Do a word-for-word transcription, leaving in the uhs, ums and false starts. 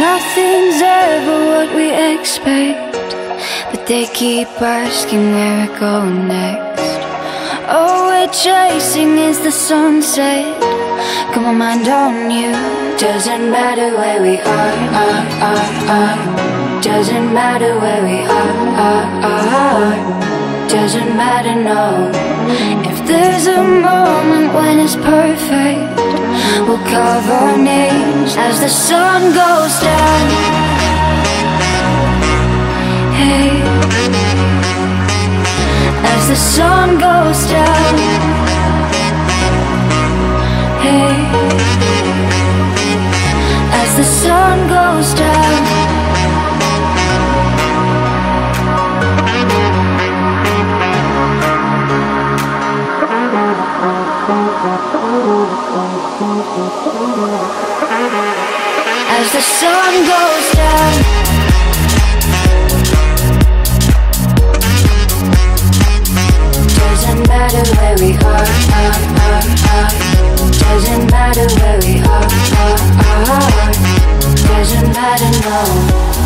nothing's ever what we expect, but they keep asking where we're going next. All we're chasing is the sunset. Got my mind on you. Doesn't matter where we are, are, are, are. Doesn't matter where we are, are, are. Doesn't matter, no. If there's a moment when it's perfect, we'll carve our names as the sun goes down. Hey, as the sun goes down. Hey, as the sun goes down. As the sun goes down. Doesn't matter where we are, are, are, are. Doesn't matter where we are, are, are. Doesn't matter, no.